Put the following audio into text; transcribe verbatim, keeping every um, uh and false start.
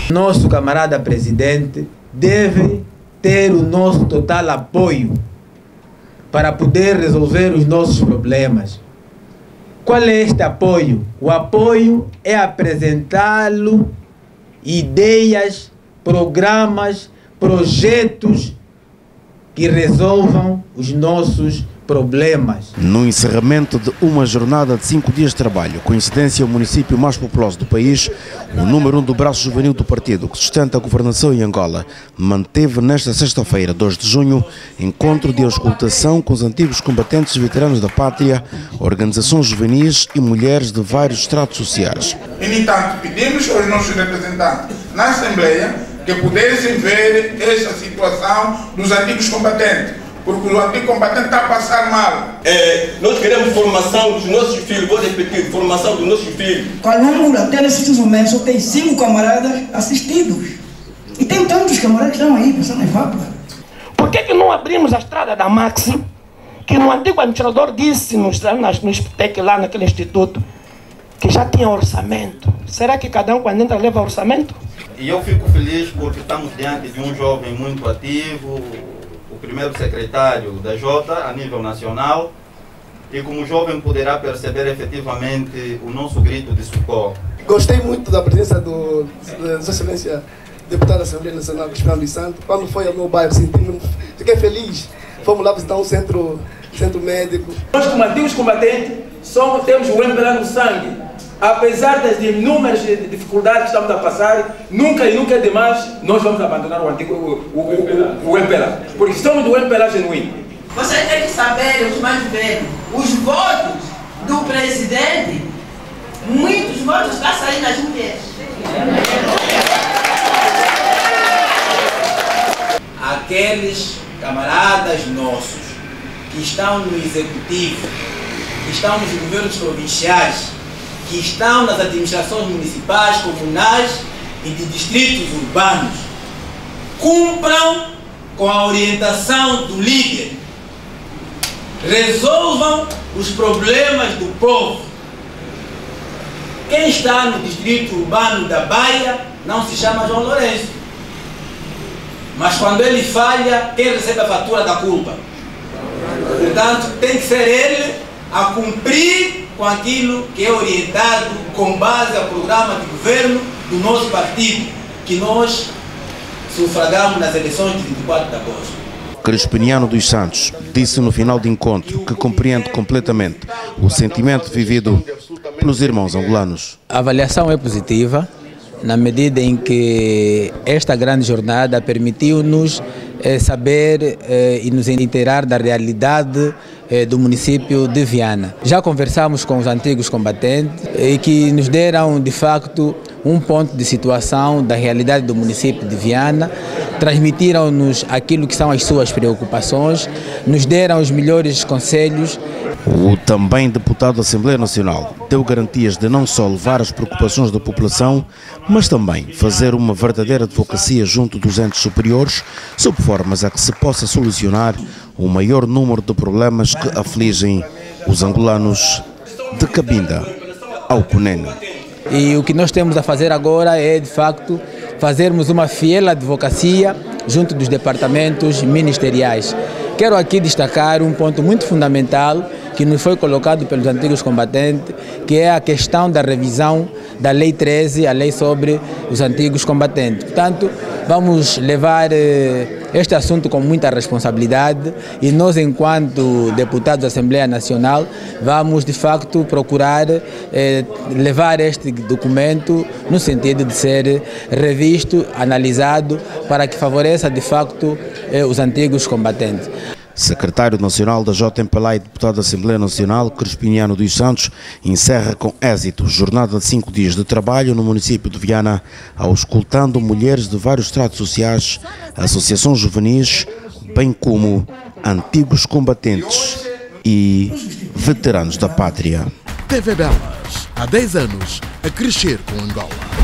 Nosso camarada presidente deve ter o nosso total apoio para poder resolver os nossos problemas. Qual é este apoio? O apoio é apresentá-lo ideias, programas, projetos que resolvam os nossos problemas. No encerramento de uma jornada de cinco dias de trabalho, coincidência o município mais populoso do país, o número um do braço juvenil do partido que sustenta a governação em Angola, manteve nesta sexta-feira, dois de junho, encontro de auscultação com os antigos combatentes e veteranos da pátria, organizações juvenis e mulheres de vários estratos sociais. E, no entanto, pedimos aos nossos representantes na Assembleia que pudessem ver esta situação dos antigos combatentes, porque o antigo combatente está a passar mal. É, nós queremos formação dos nossos filhos, vou repetir, formação dos nossos filhos. Calangula, até nesses momentos, só tem cinco camaradas assistidos. E tem tantos camaradas que estão aí, pensando em fábrica. Por que que não abrimos a estrada da Maxi, que no antigo administrador disse-nos, no Spitec, lá naquele instituto, que já tinha orçamento? Será que cada um quando entra leva orçamento? E eu fico feliz porque estamos diante de um jovem muito ativo, o primeiro secretário da Jota a nível nacional, e como jovem poderá perceber efetivamente o nosso grito de socorro. Gostei muito da presença do Sua Excelência Deputado da Assembleia Nacional, Crispiniano dos Santos. Quando foi ao meu bairro, senti-me, fiquei feliz. Fomos lá visitar um centro, centro médico. Nós, como antigos combatentes, somos, temos o M P L A no sangue. Apesar das inúmeras dificuldades que estamos a passar, nunca e nunca é demais nós vamos abandonar o antigo o, o, o, o M P L A, porque somos do M P L A genuíno. Vocês têm que saber, os mais velhos, os votos do presidente, muitos votos estão saindo das mulheres. Aqueles camaradas nossos que estão no executivo, que estão nos governos provinciais, que estão nas administrações municipais, comunais e de distritos urbanos, cumpram com a orientação do líder, resolvam os problemas do povo. Quem está no distrito urbano da Baía não se chama João Lourenço, mas quando ele falha, quem recebe a fatura da culpa? Portanto, tem que ser ele a cumprir com aquilo que é orientado com base ao programa de governo do nosso partido, que nós sufragamos nas eleições de vinte e quatro de agosto. Crispiniano dos Santos disse no final do encontro que compreende completamente o sentimento vivido pelos irmãos angolanos. A avaliação é positiva, na medida em que esta grande jornada permitiu-nos eh, saber eh, e nos inteirar da realidade eh, do município de Viana. Já conversamos com os antigos combatentes e que nos deram, de facto, um ponto de situação da realidade do município de Viana, transmitiram-nos aquilo que são as suas preocupações, nos deram os melhores conselhos. O também deputado da Assembleia Nacional deu garantias de não só levar as preocupações da população, mas também fazer uma verdadeira advocacia junto dos entes superiores, sob formas a que se possa solucionar o maior número de problemas que afligem os angolanos de Cabinda ao Cunene. E o que nós temos a fazer agora é, de facto, fazermos uma fiel advocacia junto dos departamentos ministeriais. Quero aqui destacar um ponto muito fundamental que nos foi colocado pelos antigos combatentes, que é a questão da revisão da Lei treze, a lei sobre os antigos combatentes. Portanto, vamos levar eh, este assunto com muita responsabilidade e nós, enquanto deputados da Assembleia Nacional, vamos, de facto, procurar eh, levar este documento no sentido de ser revisto, analisado, para que favoreça, de facto, eh, os antigos combatentes. Secretário Nacional da J M P L A e deputado da Assembleia Nacional, Crispiniano dos Santos, encerra com êxito jornada de cinco dias de trabalho no município de Viana, auscultando mulheres de vários estratos sociais, associações juvenis, bem como antigos combatentes e veteranos da pátria. T V Belas, há dez anos, a crescer com Angola.